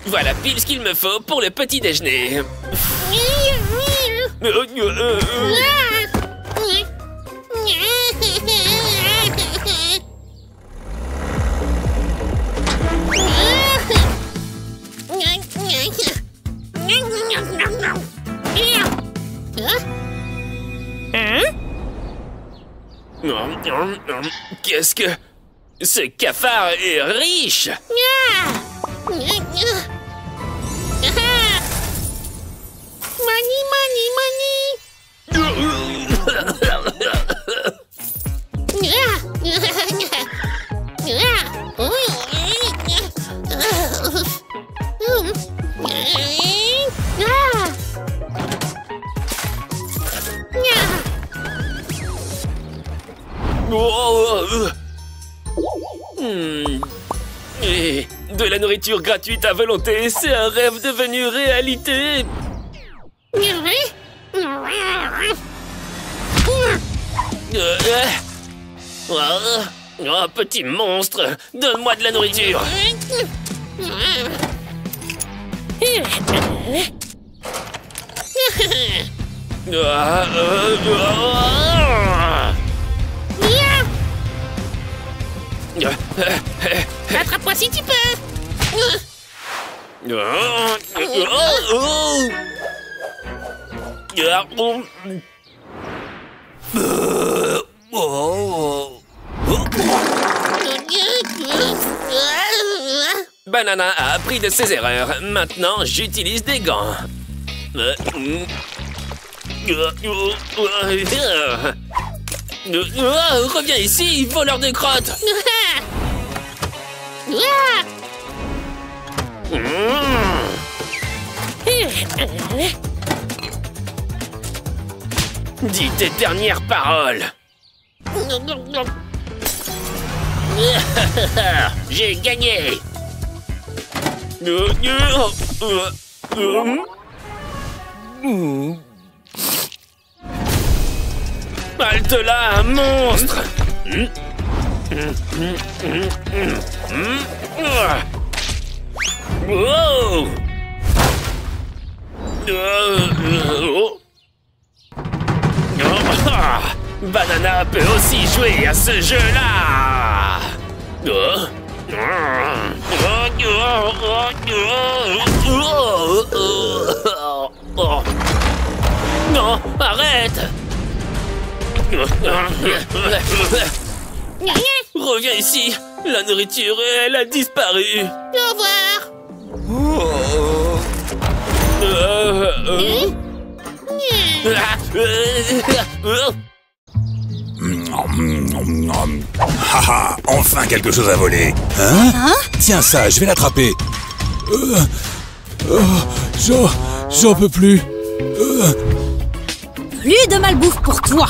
Voilà pile ce qu'il me faut pour le petit déjeuner. Qu'est-ce que... Ce cafard est riche! Money, money, Et de la nourriture gratuite à volonté, c'est un rêve devenu réalité. Oh, petit monstre, donne-moi de la nourriture. Attrape-moi si tu peux. Banana a appris de ses erreurs. Maintenant, j'utilise des gants. Reviens ici, voleur de crottes. Dis tes dernières paroles. J'ai gagné. Halte là, monstre. Wow. Banana peut aussi jouer à ce jeu-là. Non, arrête. Reviens ici. La nourriture, elle a disparu. Au revoir. Haha, enfin quelque chose à voler. Hein? Tiens ça, je vais l'attraper. J'en peux plus. Plus de malbouffe pour toi.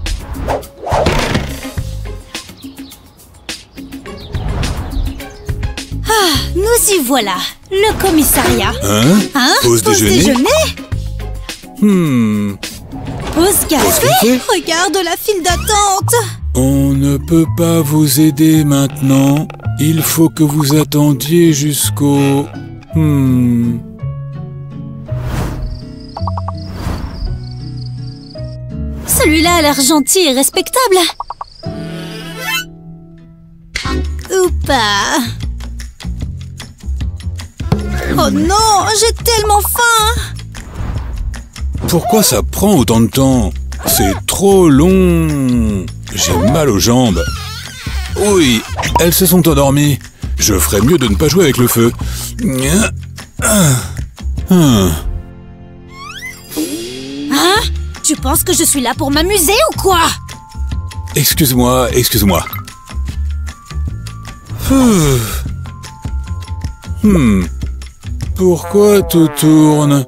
Ah, nous y voilà. Le commissariat. Hein? Pause déjeuner? Pause café? Regarde la file d'attente. On ne peut pas vous aider maintenant. Il faut que vous attendiez jusqu'au... Celui-là a l'air gentil et respectable. Ou pas. Oh non, j'ai tellement faim. Pourquoi ça prend autant de temps? C'est trop long. J'ai mal aux jambes. Oui, elles se sont endormies. Je ferais mieux de ne pas jouer avec le feu. Hein? Tu penses que je suis là pour m'amuser ou quoi? Excuse-moi. Pourquoi tout tourne?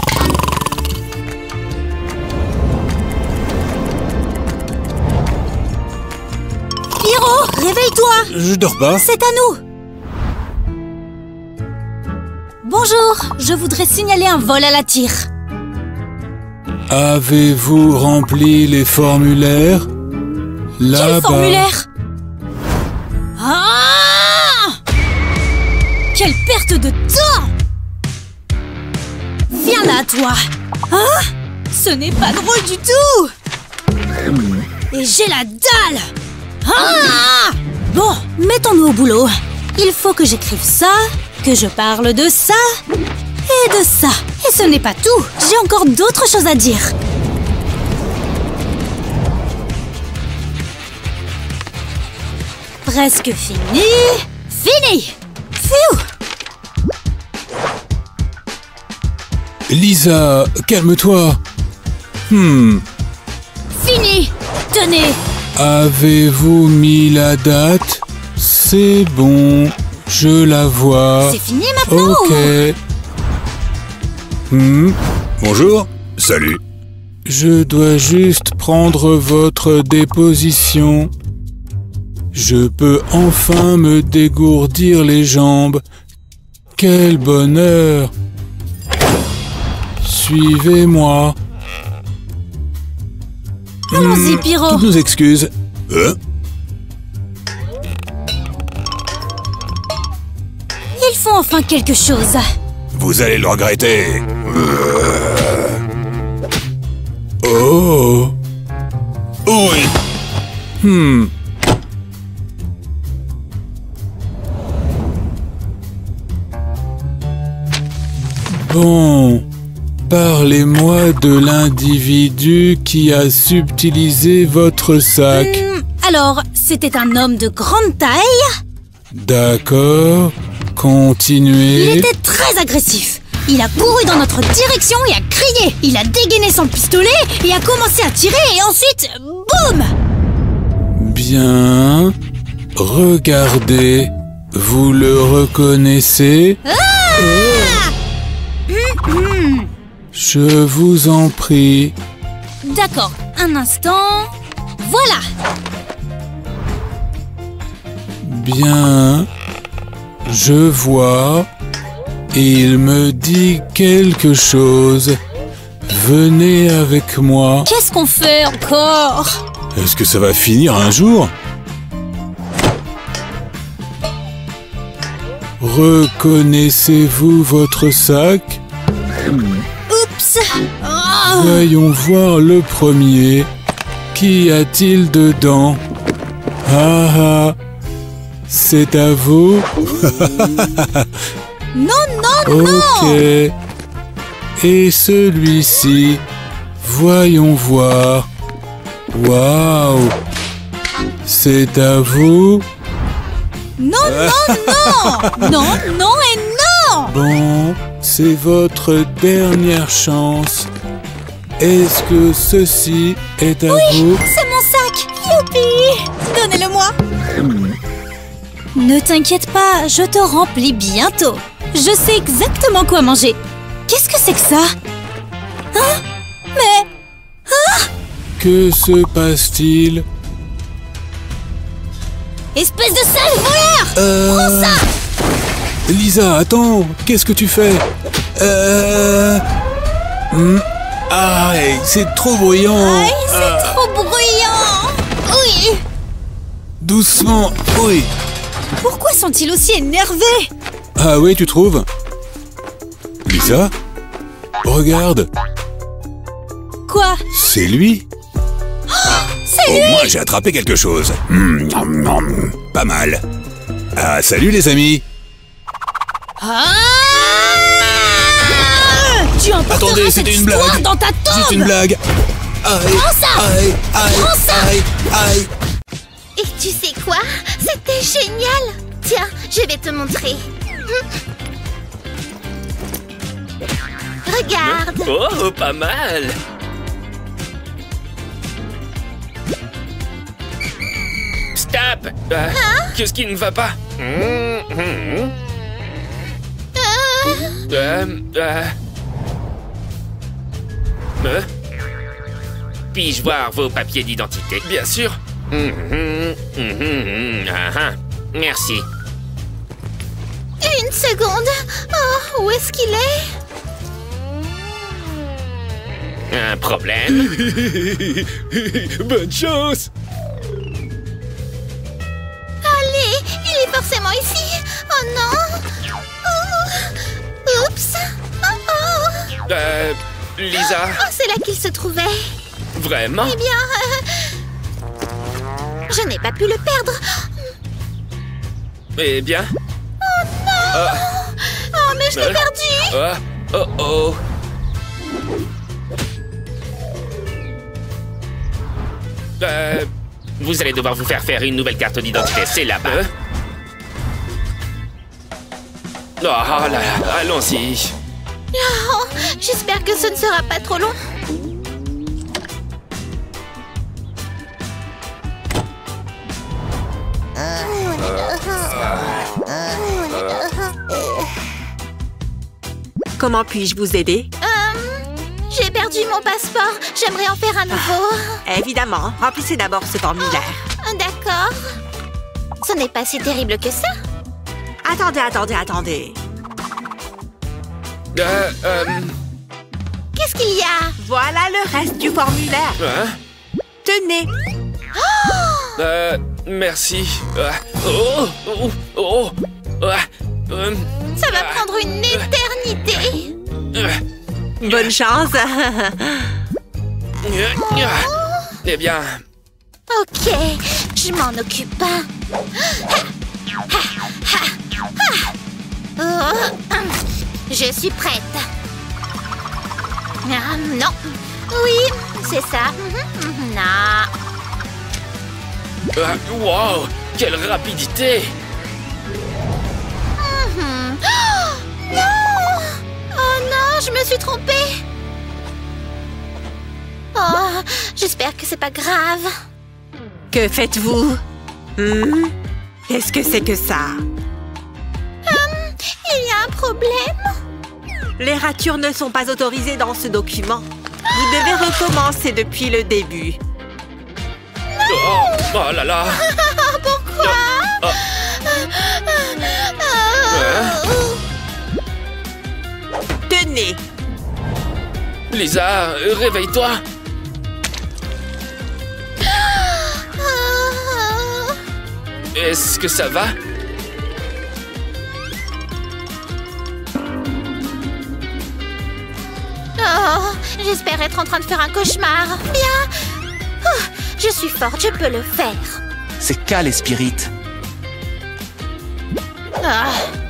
Pierrot, réveille-toi! Je dors pas. C'est à nous! Bonjour, je voudrais signaler un vol à la tire. Avez-vous rempli les formulaires? Là-bas. Quel formulaire? Ah! Quelle perte de temps! toi. Hein? Ce n'est pas drôle du tout. Et j'ai la dalle. Ah! Bon, mettons-nous au boulot. Il faut que j'écrive ça, que je parle de ça et de ça. Et ce n'est pas tout. J'ai encore d'autres choses à dire. Presque fini. Fini! Phew! Lisa, calme-toi. Fini! Tenez! Avez-vous mis la date? C'est bon, je la vois. C'est fini maintenant? Ok. Bonjour. Salut. Je dois juste prendre votre déposition. Je peux enfin me dégourdir les jambes. Quel bonheur! Suivez-moi. Allons-y, Pyro. Toutes nos excuses. Il faut enfin quelque chose. Vous allez le regretter. Oh. Oui. Bon. Parlez-moi de l'individu qui a subtilisé votre sac. Alors, c'était un homme de grande taille. D'accord. Continuez. Il était très agressif. Il a couru dans notre direction et a crié. Il a dégainé son pistolet et a commencé à tirer et ensuite, boum! Bien. Regardez. Vous le reconnaissez? Je vous en prie. D'accord, un instant. Voilà. Bien. Je vois. Il me dit quelque chose. Venez avec moi. Qu'est-ce qu'on fait encore? Est-ce que ça va finir un jour? Reconnaissez-vous votre sac? Oups! Oh. Voyons voir le premier. Qu'y a-t-il dedans? Ah ah! C'est à vous? Non! Ok. Et celui-ci? Voyons voir. Waouh! C'est à vous? Non! Non et non! Bon, c'est votre dernière chance. Est-ce que ceci est à vous? C'est mon sac! Youpi! Donnez-le-moi! Ne t'inquiète pas, je te remplis bientôt. Je sais exactement quoi manger. Qu'est-ce que c'est que ça? Hein? Mais... Que se passe-t-il? Espèce de sale voleur! Prends ça! Lisa, attends! Qu'est-ce que tu fais? Aïe, c'est trop bruyant! Aïe, c'est trop bruyant! Oui! Doucement, oui! Pourquoi sont-ils aussi énervés? Ah oui, tu trouves? Lisa? Regarde! Quoi? C'est lui? C'est Au moins, j'ai attrapé quelque chose. Pas mal. Ah, salut les amis! Ah! Tu emporteras Attendez, cette c'était une histoire blague. dans ta tombe! Juste une blague. Aïe, Prends ça! aïe, aïe, Prends ça! aïe, aïe. Et tu sais quoi? C'était génial! Tiens, je vais te montrer. Regarde! Oh, pas mal. Stop. Qu'est-ce qui ne va pas? Puis-je voir vos papiers d'identité? Bien sûr. Merci. Une seconde! Oh, où est-ce qu'il est? Un problème? Bonne chance! Allez, il est forcément ici! Oh non! Oh. Oups! Oh, oh. Lisa? Oh, c'est là qu'il se trouvait. Vraiment? Eh bien... je n'ai pas pu le perdre. Eh bien? Oh, mais je l'ai perdu. Oh oh. Vous allez devoir vous faire une nouvelle carte d'identité, c'est là-bas. Oh là là, allons-y. Oh, j'espère que ce ne sera pas trop long. Comment puis-je vous aider? J'ai perdu mon passeport. J'aimerais en faire un nouveau. Évidemment, remplissez d'abord ce formulaire. D'accord. Ce n'est pas si terrible que ça. Attendez. Qu'est-ce qu'il y a? Voilà le reste du formulaire. Hein? Tenez. Merci. Ça va prendre une éternité. Bonne chance. Eh bien... Ok, je m'en occupe. Je suis prête. Non. Oui, c'est ça. Non. Wow! Quelle rapidité! Non! Oh non, je me suis trompée. Oh, j'espère que c'est pas grave. Que faites-vous? Qu'est-ce que c'est que ça? Il y a un problème. Les ratures ne sont pas autorisées dans ce document. Vous devez recommencer depuis le début. Oh là là! Pourquoi? Tenez. Lisa, réveille-toi! Est-ce que ça va? Oh, j'espère être en train de faire un cauchemar. Bien. Oh, je suis forte, je peux le faire. C'est qu'à les spirites. Ah.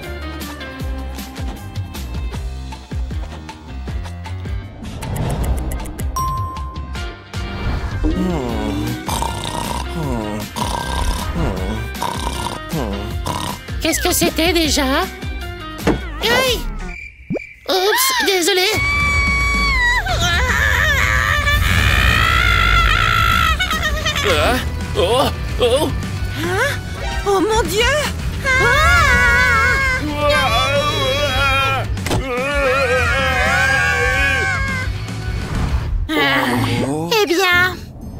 Qu'est-ce que c'était déjà? Aïe! Oups, désolé. Oh! Oh mon Dieu! Eh bien...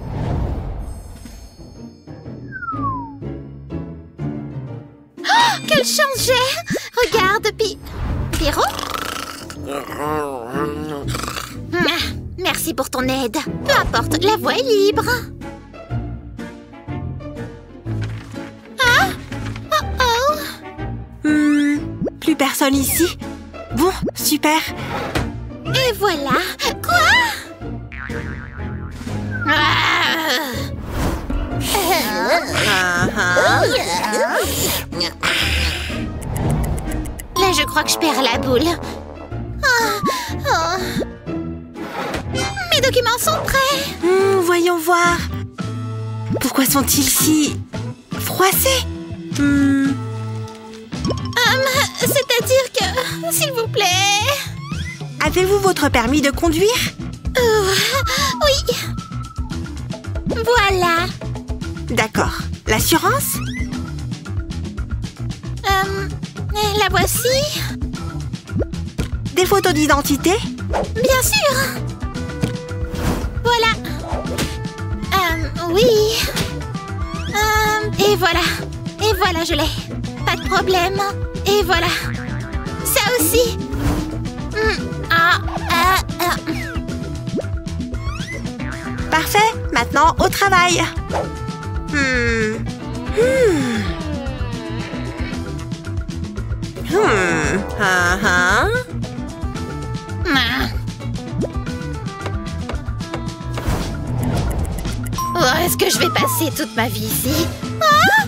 Oh, quelle chance j'ai! Regarde, Pierrot? Merci pour ton aide. Peu importe, la voie est libre. Ah? Oh. Plus personne ici? Bon, super. Et voilà. Quoi? Là, je crois que je perds la boule. Mes documents sont prêts. Voyons voir. Pourquoi sont-ils si froissés? C'est-à-dire que... S'il vous plaît... Avez-vous votre permis de conduire? Oui. Voilà. D'accord. L'assurance? La voici. Des photos d'identité? Bien sûr. Voilà. Oui. Et voilà. Et voilà, je l'ai. Pas de problème. Et voilà. Ça aussi. Parfait. Maintenant, au travail. est-ce que je vais passer toute ma vie ici? Ah!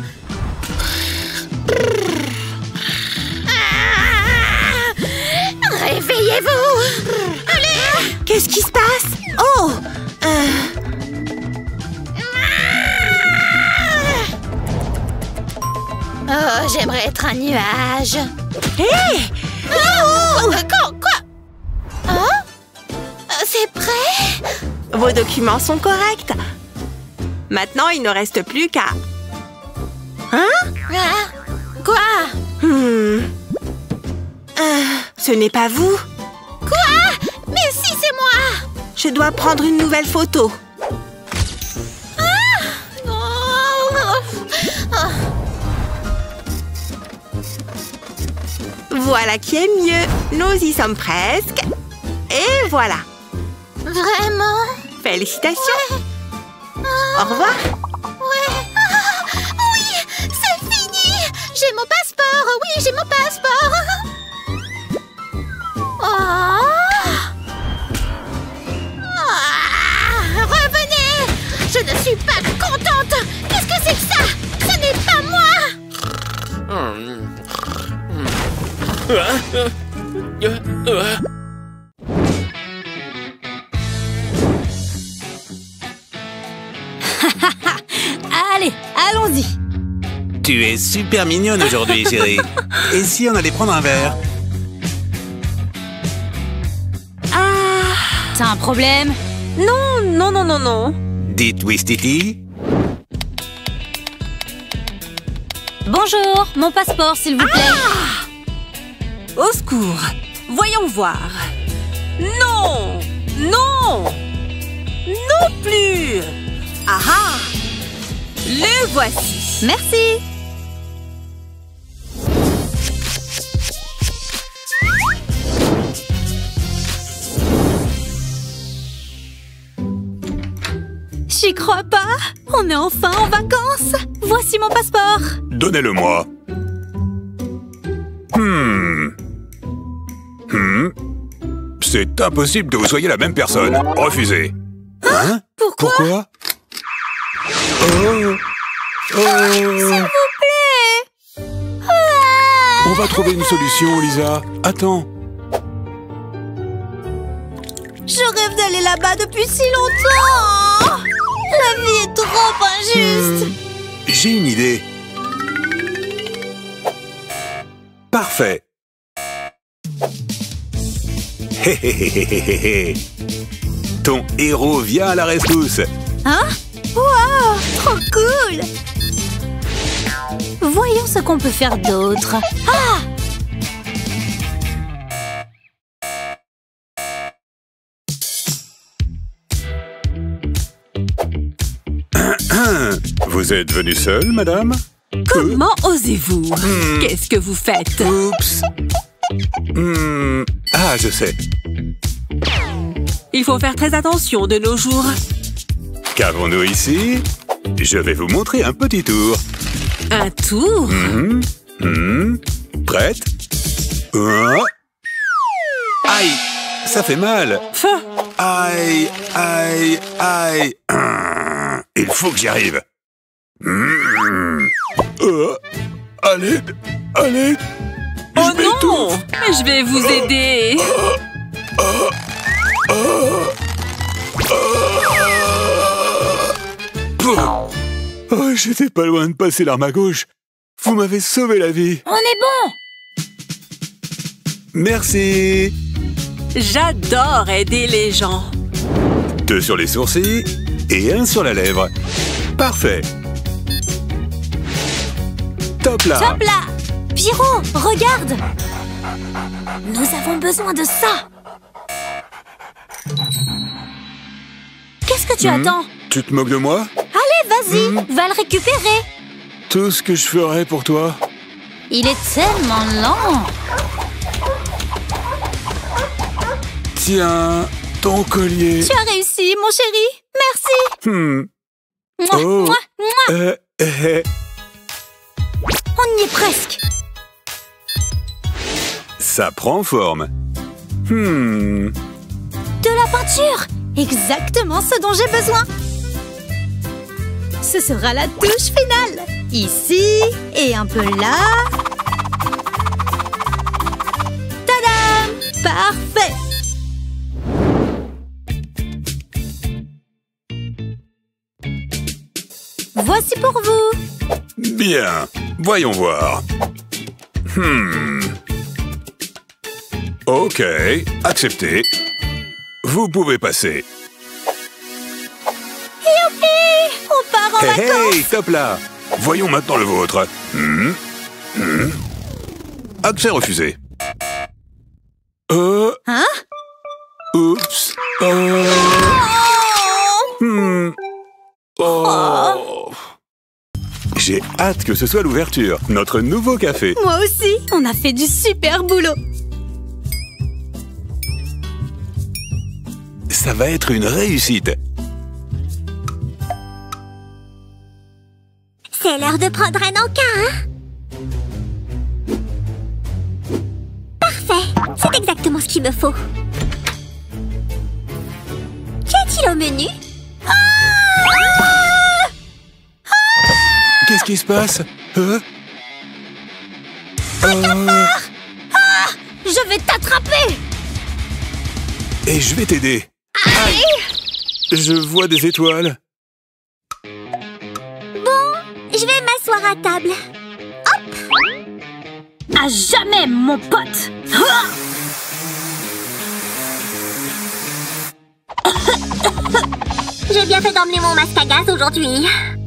Réveillez-vous! Allez! Qu'est-ce qui se passe? Oh! Oh, j'aimerais être un nuage. Hé! Quoi? Hein? C'est prêt? Vos documents sont corrects. Maintenant, il ne reste plus qu'à... Hein? Ah, quoi? Ce n'est pas vous. Quoi? Mais si, c'est moi! Je dois prendre une nouvelle photo. Voilà qui est mieux. Nous y sommes presque. Et voilà. Vraiment? Félicitations. Au revoir. Ouais. Oui, c'est fini. J'ai mon passeport. Oui, j'ai mon passeport. Revenez. Je ne suis pas contente. Qu'est-ce que c'est que ça? Ce n'est pas moi. Allez, allons-y. Tu es super mignonne aujourd'hui, chérie. Et si on allait prendre un verre? T'as un problème? Non. Dites Wistiti. Bonjour, mon passeport, s'il vous plaît. Au secours. Voyons voir. Non. Non plus. Ah! Le voici. Merci. J'y crois pas. On est enfin en vacances. Voici mon passeport. Donnez-le-moi. C'est impossible que vous soyez la même personne. Refusez. Hein? Pourquoi? S'il vous plaît. On va trouver une solution, Lisa. Attends. Je rêve d'aller là-bas depuis si longtemps. La vie est trop injuste. J'ai une idée. Parfait. Hé hé hé hé hé hé. Ton héros vient à la rescousse. Hein? Wow, trop cool. Voyons ce qu'on peut faire d'autre. Ah! Vous êtes venue seule, madame? Comment osez-vous? Qu'est-ce que vous faites? Oups. Ah, je sais. Il faut faire très attention de nos jours. Qu'avons-nous ici? Je vais vous montrer un petit tour. Un tour? Prête? Oh. Aïe! Ça fait mal! Fin. Aïe! Aïe! Aïe! Il faut que j'y arrive. Allez! Allez! Oh non! Je vais vous aider. Oh, j'étais pas loin de passer l'arme à gauche. Vous m'avez sauvé la vie. On est bon. Merci. J'adore aider les gens. 2 sur les sourcils et 1 sur la lèvre. Parfait. Top là. Top là. Pyro, regarde. Nous avons besoin de ça. Qu'est-ce que tu attends? Tu te moques de moi? Allez, vas-y, va le récupérer. Tout ce que je ferais pour toi. Il est tellement lent. Tiens, ton collier. Tu as réussi, mon chéri. Merci. Mouah, Oh. mouah, mouah. On y est presque. Ça prend forme. De la peinture. Exactement ce dont j'ai besoin. Ce sera la touche finale. Ici et un peu là. Tadam! Parfait! Voici pour vous. Bien, voyons voir. Ok, accepté. Vous pouvez passer. Youpi! On part en vacances! Hey, top là! Voyons maintenant le vôtre. Accès refusé. Hein? Oups. Oh. J'ai hâte que ce soit l'ouverture. Notre nouveau café. Moi aussi! On a fait du super boulot! Ça va être une réussite. C'est l'heure de prendre un encas, hein? Parfait! C'est exactement ce qu'il me faut. Qu'y a-t-il au menu? Qu'est-ce qui se passe? Je vais t'attraper! Et je vais t'aider. Aïe! Je vois des étoiles. Je vais m'asseoir à table. À jamais, mon pote! J'ai bien fait d'emmener mon masque à gaz aujourd'hui.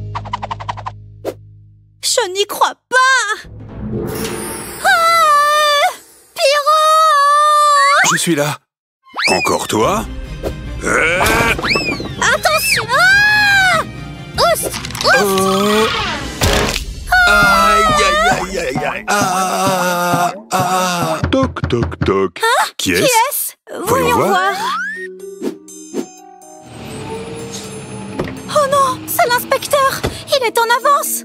Je n'y crois pas! Pyro! Je suis là. Encore toi? Attention! Oust! Oh. Aïe, aïe, aïe, aïe, aïe. Toc, toc, toc. Qui est-ce? Qui est-ce? Voyons voir. Oh non, c'est l'inspecteur. Il est en avance.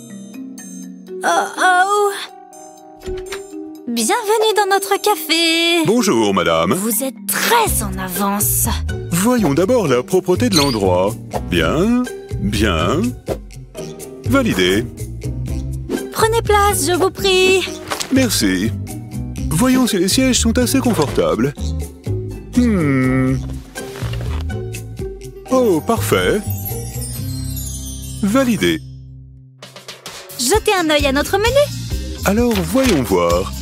Oh. Bienvenue dans notre café. Bonjour, madame. Vous êtes très en avance. Voyons d'abord la propreté de l'endroit. Bien, bien. Validé. Prenez place, je vous prie. Merci. Voyons si les sièges sont assez confortables. Oh, parfait. Validé. Jetez un œil à notre menu. Alors, voyons voir.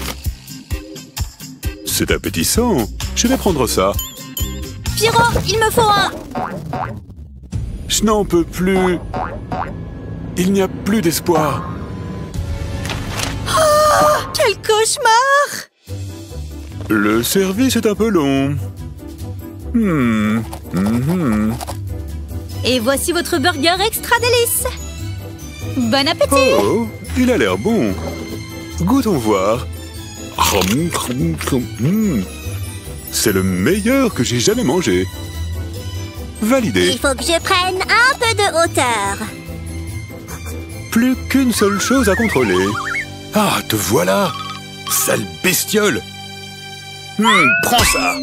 C'est appétissant. Je vais prendre ça. Pyro, il me faut un... Je n'en peux plus. Il n'y a plus d'espoir. Oh, quel cauchemar! Le service est un peu long. Et voici votre burger extra délice. Bon appétit! Oh, il a l'air bon. Goûtons voir. C'est le meilleur que j'ai jamais mangé. Validé. Il faut que je prenne un peu de hauteur. Plus qu'une seule chose à contrôler. Ah, te voilà. Sale bestiole. Prends ça.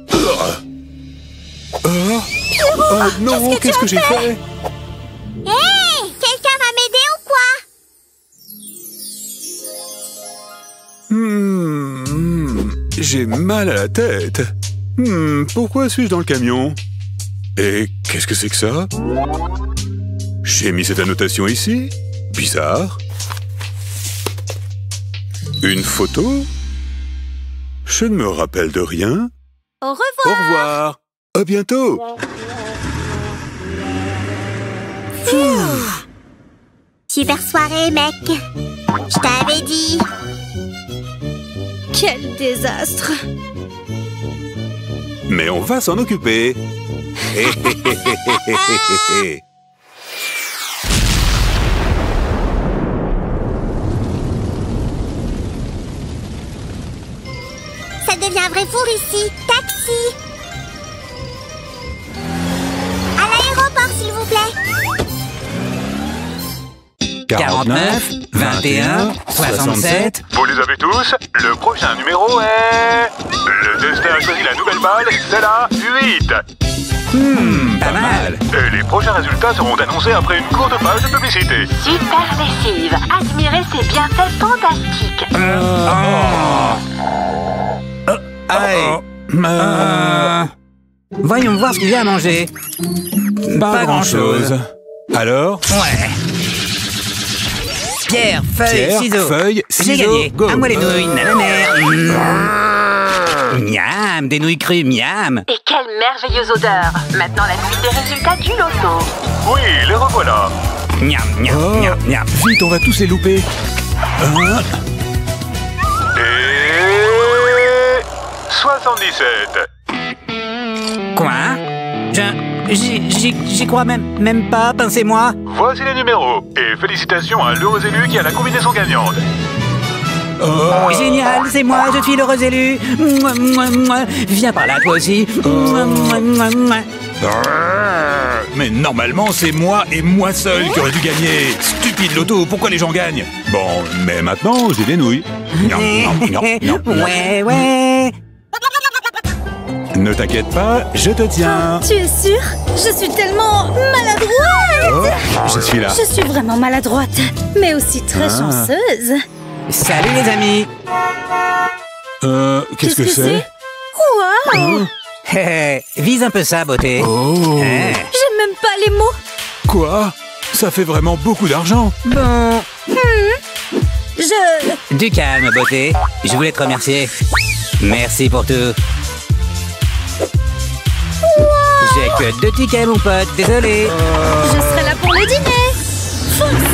Oh non, qu'est-ce que j'ai fait? Hé! Quelqu'un va m'aider ou quoi? J'ai mal à la tête. Pourquoi suis-je dans le camion? Et qu'est-ce que c'est que ça? J'ai mis cette annotation ici? Bizarre. Une photo? Je ne me rappelle de rien. Au revoir! Au revoir. À bientôt. Super soirée, mec. Je t'avais dit. Quel désastre! Mais on va s'en occuper. Ça devient un vrai four ici. Taxi. À l'aéroport, s'il vous plaît. 49, 21, 67. Vous les avez tous? Le prochain numéro est... Le testeur a choisi la nouvelle balle, c'est la 8. Pas mal. Et les prochains résultats seront annoncés après une courte page de publicité. Super lessive. Admirez ses bienfaits fantastiques. Voyons voir ce qu'il y a à manger. Pas grand-chose. Alors? Ouais. Pierre, feuille, Pierre, ciseaux. feuille, J'ai ciseaux, gagné. go. À moi les nouilles, nanana. Miam, des nouilles crues, miam. Et quelle merveilleuse odeur. Maintenant, la suite des résultats du loto. Oui, les revoilà. Miam, miam, Oh, miam, miam. vite, on va tous les louper. Et 77. Quoi? J'y crois même pas, pincez-moi. Voici les numéros. Et félicitations à l'heureux élu qui a la combinaison gagnante. Génial, c'est moi, je suis l'heureux élu. Mouah, mouah, mouah. Viens par là, toi aussi. Mouah, mouah, mouah, mouah. Mais normalement, c'est moi et moi seul qui aurais dû gagner. Stupide loto, pourquoi les gens gagnent? Bon, mais maintenant, j'ai des nouilles. Miam, miam, miam, miam. Ouais. Ne t'inquiète pas, je te tiens. Tu es sûr? Je suis tellement maladroite! Oh, je suis là. Je suis vraiment maladroite, mais aussi très chanceuse. Salut les amis. Qu'est-ce que c'est? Waouh! Vise un peu ça, beauté. Oh. Hein. J'ai même pas les mots. Quoi? Ça fait vraiment beaucoup d'argent. Bon, Je... du calme, beauté. Je voulais te remercier. Merci pour tout. J'ai que 2 tickets, mon pote. Désolé. Je serai là pour le dîner. Fonce!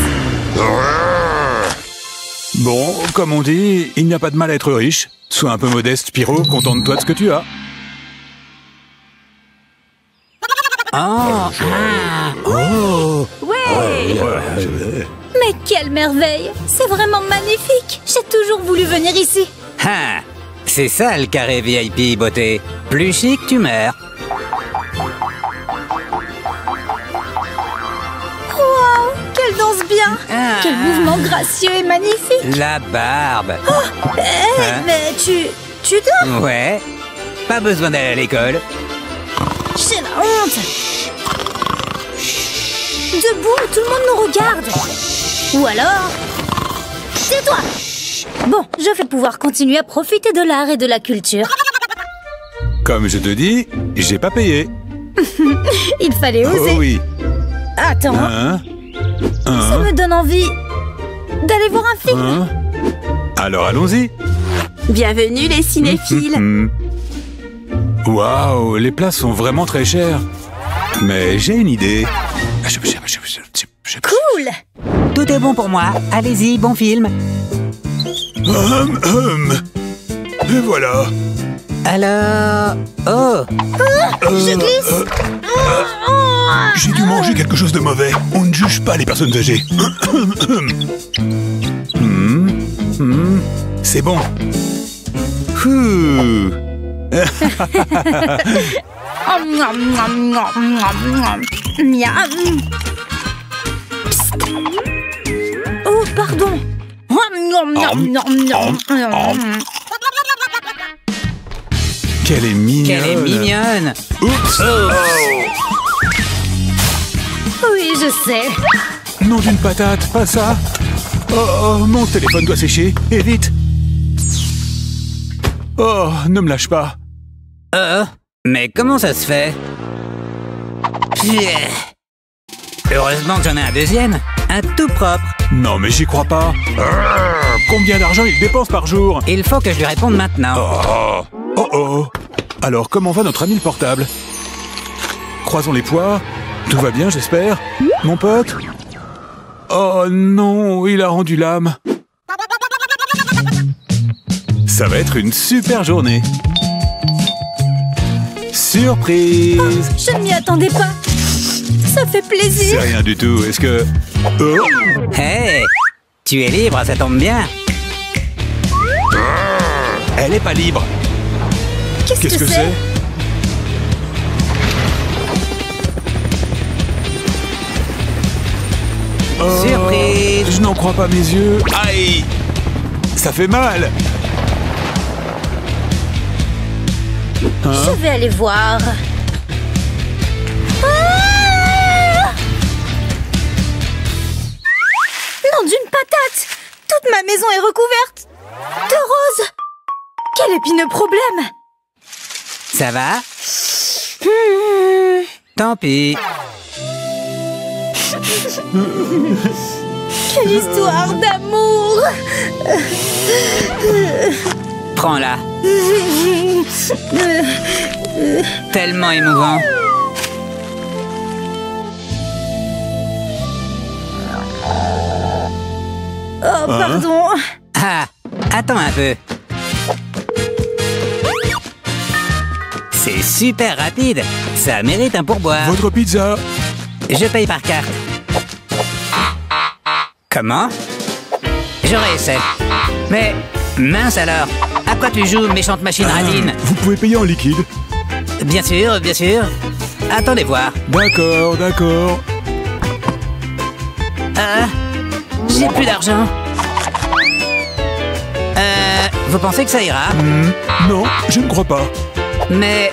Bon, comme on dit, il n'y a pas de mal à être riche. Sois un peu modeste, Pyro, contente-toi de ce que tu as. Mais quelle merveille! C'est vraiment magnifique! J'ai toujours voulu venir ici. Ah, c'est ça le carré VIP, beauté. Plus chic, tu meurs. Waouh! Qu'elle danse bien! Ah. Quel mouvement gracieux et magnifique! La barbe. Mais tu dors? Ouais. Pas besoin d'aller à l'école. J'ai la honte! Debout, tout le monde nous regarde! Ou alors... Tais-toi! Bon, je vais pouvoir continuer à profiter de l'art et de la culture. Comme je te dis, j'ai pas payé. Il fallait oser. Oh oui. Attends, Hein? ça me donne envie d'aller voir un film. Hein? Alors allons-y. Bienvenue les cinéphiles. Waouh, les places sont vraiment très chères. Mais j'ai une idée. Cool! Tout est bon pour moi. Allez-y, bon film. Et voilà. Alors... Oh, Je glisse! J'ai dû manger quelque chose de mauvais. On ne juge pas les personnes âgées. C'est bon. Ouh. Miam! Oh, pardon! Qu'elle est mignonne. qu'elle est mignonne. Oups. Oui, je sais. Nom d'une patate, pas ça. Oh, mon téléphone doit sécher. Et vite. Oh, ne me lâche pas. Mais comment ça se fait? Heureusement que j'en ai un deuxième. Un tout propre. Non, mais j'y crois pas. Combien d'argent il dépense par jour? Il faut que je lui réponde maintenant. Oh. Alors, comment va notre ami le portable? Croisons les poids. Tout va bien, j'espère. Mon pote? Oh non, il a rendu l'âme. Ça va être une super journée. Surprise! Je ne m'y attendais pas. Ça fait C'est plaisir. rien du tout. Est-ce que... Oh! Hey, tu es libre, ça tombe bien. Elle est pas libre. Qu'est-ce que c'est? Surprise. Je n'en crois pas mes yeux. Aïe! Ça fait mal. Je vais aller voir. Ah! Nom d'une patate! Toute ma maison est recouverte de roses! Quel épineux problème! Ça va? Tant pis. Quelle histoire d'amour! Prends-la. Tellement émouvant. Oh, pardon. Ah, attends un peu. C'est super rapide. Ça mérite un pourboire. Votre pizza. Je paye par carte. Comment? J'aurais essayé. Mais mince alors. À quoi tu joues, méchante machine radine? Vous pouvez payer en liquide. Bien sûr, bien sûr. Attendez voir. D'accord, d'accord. J'ai plus d'argent. Vous pensez que ça ira? Non, je ne crois pas. Mais,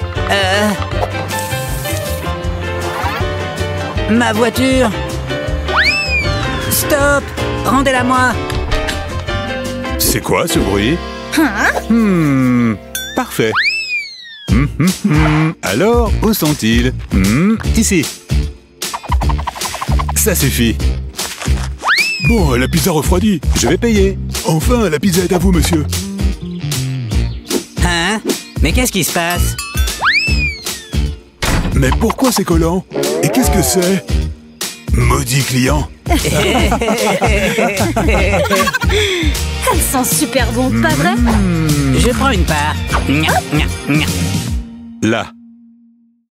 ma voiture. Stop! Rendez-la moi. C'est quoi ce bruit? Parfait. Alors, où sont-ils? Ici. Ça suffit. Bon, la pizza refroidit. Je vais payer. Enfin, la pizza est à vous, monsieur. Hein? Mais qu'est-ce qui se passe? Mais pourquoi c'est collant? Et qu'est-ce que c'est? Maudit client. Elles sont super bon, pas vrai? Je prends une part. Gna, gna, gna. Là.